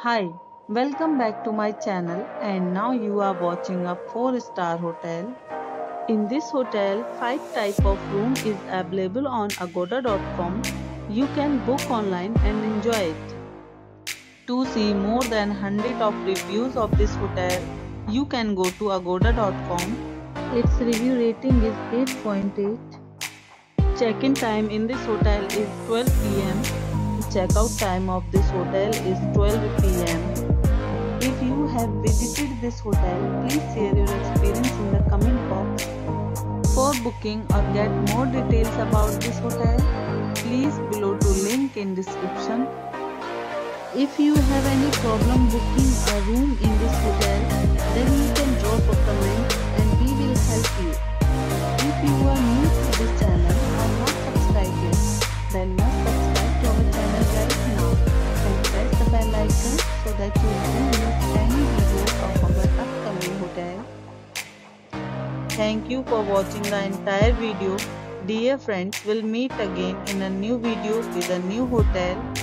Hi, welcome back to my channel and now you are watching a 4-star hotel. In this hotel, 5 type of room is available on agoda.com. You can book online and enjoy it. To see more than 100 of reviews of this hotel, you can go to agoda.com. Its review rating is 8.8. Check-in time in this hotel is 12 pm. Check-out time of this hotel is 12 pm. If you have visited this hotel, please share your experience in the comment box. For booking or get more details about this hotel, please below to link in description. If you have any problem booking a room in this hotel, then you can drop a comment and we will help you. If you are new to this channel or not subscribed yet, then must subscribe to our channel right now and press the bell icon so that you don't miss any video of our upcoming hotel. Thank you for watching the entire video. Dear friends, we'll meet again in a new video with a new hotel.